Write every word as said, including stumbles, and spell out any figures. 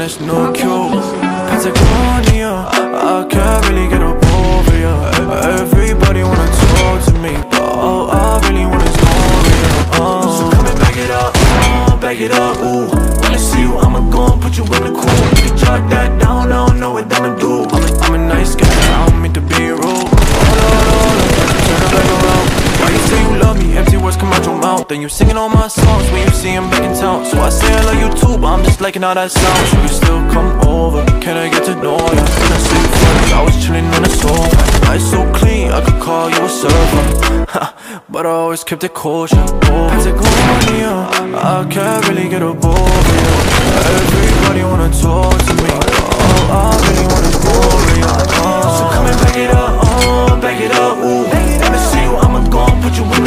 this new cube. Patagonia, I can't really get up over ya. Everybody wanna talk to me, but all I really want is more. uh. So come and back it up, uh, back it up, ooh. When I see you, I'ma go and put you in the cool. You can jot that down, I don't know what I'ma do. I'm a, I'm a nice guy, I don't mean to be rude. Hold on, hold on, turn it back around. Why you say you love me? Empty words come out your mouth. Then you singing all my songs when you see him back in town. So I say I love you too, but I'm just liking how that sounds. Should you still come over? Can I get to know you? Can I sleep first? I was chilling on the sofa. Eyes so clean, I could call you a surfer. But I always kept it kosher. Patagonia, I can't really get up over you. Everybody wanna talk to me, all I really want is more. uh. So come and back it up, uh, back it up, ooh. When I see you, I'ma go and put you in